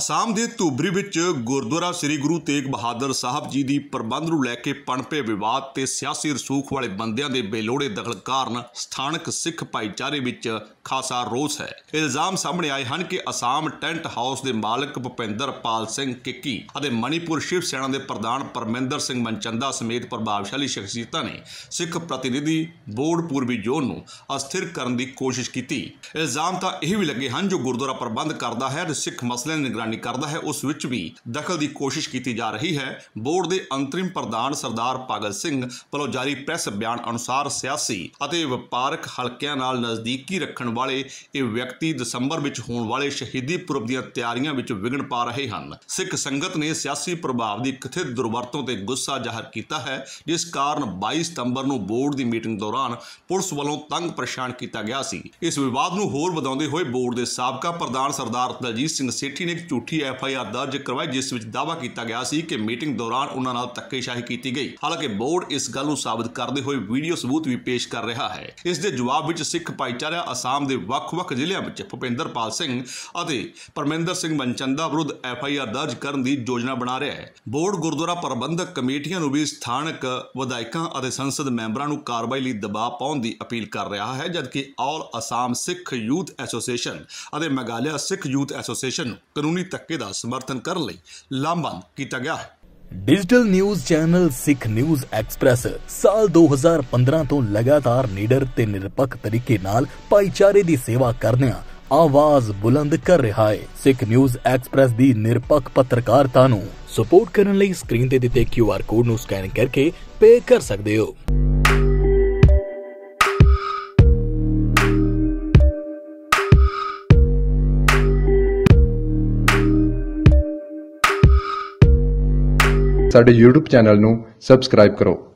ਅਸਾਮ ਦੇ ਧੂਬਰੀ ਵਿੱਚ ਗੁਰਦੁਆਰਾ ਸ੍ਰੀ ਗੁਰੂ ਤੇਗ ਬਹਾਦਰ ਸਾਹਿਬ ਜੀ ਦੀ ਪ੍ਰਬੰਧ ਨੂੰ ਲੈ ਕੇ ਪਣਪੇ ਵਿਵਾਦ ਤੇ ਸਿਆਸੀ ਰਸੂਖ ਵਾਲੇ ਬੰਦਿਆਂ ਦੇ ਬੇਲੋੜੇ ਦਖਲ ਕਾਰਨ ਸਥਾਨਕ ਸਿੱਖ ਭਾਈਚਾਰੇ ਵਿੱਚ ਖਾਸਾ ਰੋਸ ਹੈ। ਇਲਜ਼ਾਮ ਸਾਹਮਣੇ ਆਏ ਹਨ ਕਿ ਅਸਾਮ ਟੈਂਟ ਹਾਊਸ ਦੇ ਮਾਲਕ ਭੁਪਿੰਦਰਪਾਲ ਸਿੰਘ ਕਿੱਕੀ ਅਤੇ ਮਣੀਪੁਰ ਸ਼ਿਵ ਸੈਨਾ ਦੇ ਪ੍ਰਧਾਨ ਪਰਮਿੰਦਰ ਸਿੰਘ ਮਨਚੰਦਾ ਸਮੇਤ ਪ੍ਰਭਾਵਸ਼ਾਲੀ ਸ਼ਖਸੀਅਤਾਂ ਨੇ ਸਿੱਖ ਪ੍ਰਤੀਨਿਧੀ ਬੋਰਡ ਪੂਰਬੀ ਜ਼ੋਨ ਨੂੰ ਅਸਥਿਰ ਕਰਨ ਦੀ ਕੋਸ਼ਿਸ਼ ਕੀਤੀ। ਇਲਜ਼ਾਮ ਤਾਂ ਇਹ ਵੀ ਲੱਗੇ ਹਨ ਜੋ ਗੁਰਦੁਆਰਾ ਪ੍ਰਬੰਧ ਕਰਦਾ ਹੈ ਤੇ ਸਿੱਖ ਮਸਲਿਆਂ ਦੀ ਨਿਗਰਾਨੀ ਕਰਦਾ ਹੈ ਉਸ ਵਿੱਚ ਵੀ ਦਖਲ ਦੀ ਕੋਸ਼ਿਸ਼ ਕੀਤੀ ਜਾ ਰਹੀ ਹੈ। ਬੋਰਡ ਦੇ ਅੰਤਰਿਮ ਪ੍ਰਧਾਨ ਸਰਦਾਰ ਭਗਤ ਸਿੰਘ ਵੱਲੋਂ ਜਾਰੀ ਪ੍ਰੈਸ ਬਿਆਨ ਅਨੁਸਾਰ ਸਿਆਸੀ ਅਤੇ ਵਪਾਰਕ ਹਲਕਿਆਂ ਨਾਲ ਨਜ਼ਦੀਕੀ ਰੱਖਣ ਵਾਲੇ ਇਹ ਵਿਅਕਤੀ ਦਸੰਬਰ ਵਿੱਚ ਹੋਣ ਵਾਲੇ ਸ਼ਹੀਦੀ ਪੁਰਬ ਦੀਆਂ ਤਿਆਰੀਆਂ ਵਿੱਚ ਵਿਘਨ ਪਾ ਰਹੇ ਹਨ। ਸਿੱਖ ਸੰਗਤ ਨੇ ਸਿਆਸੀ ਪ੍ਰਭਾਵ ਦੀ ਕਥਿਤ ਦੁਰਵਰਤੋਂ ਤੇ ਗੁੱਸਾ ਜ਼ਾਹਰ ਕੀਤਾ ਹੈ, ਜਿਸ ਕਾਰਨ 22 ਸਤੰਬਰ ਨੂੰ ਬੋਰਡ ਦੀ ਮੀਟਿੰਗ ਦੌਰਾਨ ਪੁਲਿਸ ਵੱਲੋਂ ਤੰਗ ਪਰੇਸ਼ਾਨ ਕੀਤਾ ਗਿਆ ਸੀ। ਇਸ ਵਿਵਾਦ ਨੂੰ ਹੋਰ ਵਧਾਉਂਦੇ ਹੋਏ ਬੋਰਡ ਦੇ ਸਾਬਕਾ ਪ੍ਰਧਾਨ ਸਰਦਾਰ ਦਲਜੀਤ ਸਿੰਘ ਸੇਠੀ ਨੇ ਇੱਕ ਝੂਠੀ FIR ਦਰਜ ਕਰਵਾਈ, ਜਿਸ ਵਿੱਚ ਦਾਅਵਾ ਕੀਤਾ ਗਿਆ ਸੀ ਕਿ ਮੀਟਿੰਗ ਦੌਰਾਨ ਉਹਨਾਂ ਨਾਲ ਧੱਕੇਸ਼ਾਹੀ ਕੀਤੀ ਗਈ। ਹਾਲਾਂਕਿ ਬੋਰਡ ਇਸ ਗੱਲ ਨੂੰ ਸਾਬਤ ਕਰਦੇ ਹੋਏ ਵੀਡੀਓ ਸਬੂਤ ਵੀ ਪੇਸ਼ ਕਰ ਰਿਹਾ ਹੈ। ਇਸ ਦੇ ਜਵਾਬ ਵਿੱਚ ਸਿੱਖ ਭਾਈਚਾਰਾ ਅਸਾਮ ਦੇ ਵੱਖ-ਵੱਖ ਜ਼ਿਲ੍ਹਿਆਂ ਵਿੱਚ ਭੁਪਿੰਦਰਪਾਲ ਸਿੰਘ ਅਤੇ ਪਰਮਿੰਦਰ ਸਿੰਘ ਮਨਚੰਦਾ ਵਿਰੁੱਧ FIR ਦਰਜ ਕਰਨ ਦੀ ਯੋਜਨਾ ਬਣਾ ਰਿਹਾ ਹੈ। ਬੋਰਡ ਗੁਰਦੁਆਰਾ ਪ੍ਰਬੰਧਕ ਕਮੇਟੀਆਂ ਨੂੰ ਵੀ ਸਥਾਨਕ ਵਿਧਾਇਕਾਂ ਅਤੇ ਸੰਸਦ ਮੈਂਬਰਾਂ ਨੂੰ ਕਾਰਵਾਈ ਲਈ ਦਬਾਅ ਪਾਉਣ ਦੀ ਅਪੀਲ ਕਰ ਰਿਹਾ ਹੈ, ਜਦਕਿ all Assam Sikh youth association ਅਤੇ ਮੇਘਾਲਿਆ ਸਿੱਖ ਯੂਥ ਐਸੋਸੀਏਸ਼ਨ ਨੂੰ ਕਾਨੂੰਨੀ ਧੱਕੇ ਦਾ ਸਮਰਥਨ ਕਰਨ ਲਈ ਲਾਮਬੰਦ ਕੀਤਾ ਗਿਆ ਹੈ। Digital news channel Sikh news express साल 2015 ਤੋਂ ਲਗਾਤਾਰ ਨਿਡਰ ਤੇ ਨਿਰਪੱਖ ਤਰੀਕੇ ਨਾਲ ਭਾਈਚਾਰੇ ਦੀ ਸੇਵਾ ਕਰਦਿਆਂ ਆਵਾਜ਼ ਬੁਲੰਦ ਕਰ ਰਿਹਾ ਹੈ। ਸਿੱਖ ਨਿਊਜ਼ ਐਕਸਪ੍ਰੈਸ ਦੀ ਨਿਰਪੱਖ ਪੱਤਰਕਾਰਤਾ ਨੂੰ ਸਪੋਰਟ ਕਰਨ ਲਈ ਸਕਰੀਨ ਤੇ ਦਿੱਤੇ QR ਕੋਡ ਨੂੰ ਸਕੈਨ ਕਰਕੇ ਪੇ ਕਰ ਸਕਦੇ ਹੋ। ਸਾਡੇ YouTube ਚੈਨਲ ਨੂੰ ਸਬਸਕ੍ਰਾਈਬ ਕਰੋ।